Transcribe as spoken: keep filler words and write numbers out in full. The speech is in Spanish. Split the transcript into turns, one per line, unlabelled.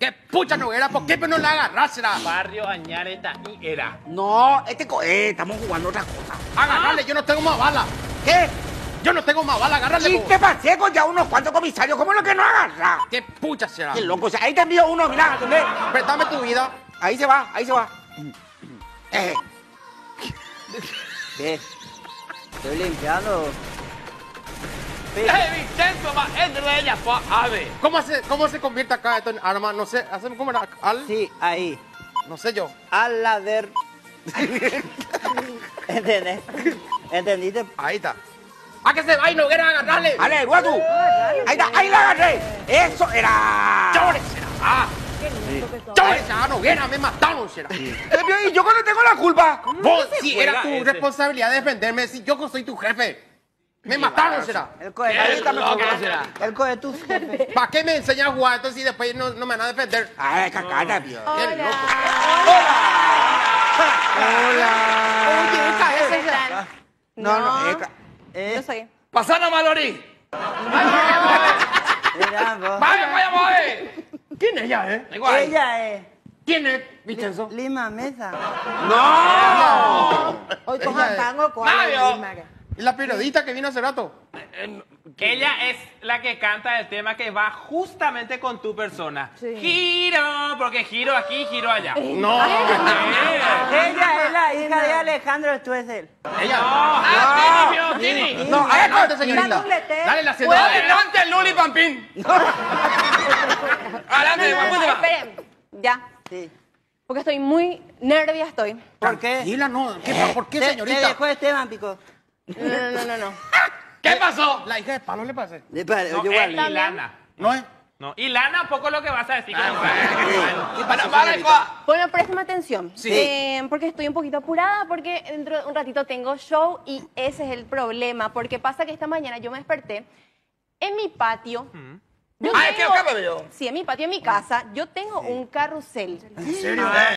¿Qué pucha no era? ¿Por qué no la agarrás, era?
Barrio Añareta y era.
No, este co eh, estamos jugando otra cosa.
Agarrarle, yo no tengo más bala.
¿Qué?
Yo no tengo más bala, agárrale.
¿Y qué pasé con ya unos cuantos comisarios? ¿Cómo es lo que no agarra?
¿Qué pucha será?
Qué loco, o sea, ahí te envío uno, mirá, ¿entendés?
Préstame tu vida.
Ahí se va, ahí se va. Eh.
¿Qué? Estoy limpiando.
¡Eh, Vincenzo! Va, entre ella, fue ave.
¿Cómo se, cómo se convierte acá esto en arma? No sé, ¿hacemos cómo era? Al...
Sí, ahí.
No sé yo.
Al lader. ¿Entendés? ¿Entendiste?
Ahí está. ¿A que se va y no quieren agarrarle?
¡Ale, guatu! Ahí está, ahí la agarré. ¡Eso era!
¡Chores será! ¡Ah! ¡Chores será! ¡No viera! ¡Me mataron será!
¿Y yo cuando tengo la culpa?
Vos, si era
juega
tu
ese?
responsabilidad defenderme, si yo soy tu jefe. ¡Me mataron será!
El cohe.
Qué loco será.
El cohe tu jefe.
¿Para qué me enseñas a jugar entonces y después no, no me van a defender?
Ay, cacata, tío.
¡Qué loco!
Hola.
Oye, Eka, ese es la-
No, no,
No.
eh, ca-
¿Eh?
Yo soy.
¡Pasana, Malori!
Mira, vos.
¡Vaya, vaya, vaya!
¿Quién es ella, eh?
Igual.
Ella es
¿Quién es, Vincenzo?
Lima Mesa.
¡No!
Hoy
Ella
cojan
es-
tango con
Mario.
¿Y la periodista que vino hace rato?
Ella es la que canta el tema que va justamente con tu persona.
Sí.
Giro, porque giro aquí, giro allá.
No.
Ella es la hija de Alejandro Stuessel.
Ella.
¡Ah, Tini, Tini! Tini.
No, adelante, señorita.
La doblete.
Dale la
¿Puedo?
cena.
¡Adelante, Luli Pampín! ¡Adelante,
No, no, no,
guapúsima!
esperen. Ya.
Sí.
Porque estoy muy nervia estoy.
¿Por qué?
Tranquila, no. ¿Qué, ¿Por qué,
Te- Te
señorita?
dejó Esteban, Pico.
No, no, no, no, no.
¿Qué pasó?
La hija de palo le pasa.
Le pare-
No,
yo
es
igual.
Ilana.
¿No es?
No, Ilana, poco lo que vas a decir.
¿Qué pasó,
Para,
señorita?
Bueno, préstame atención.
Sí.
Eh, porque estoy un poquito apurada, porque dentro de un ratito tengo show y ese es el problema. Porque pasa que esta mañana yo me desperté en mi patio. Yo
Ah, es que
tengo-
acá me veo.
Sí, en mi patio, en mi casa, yo tengo un carrusel.
¿En serio?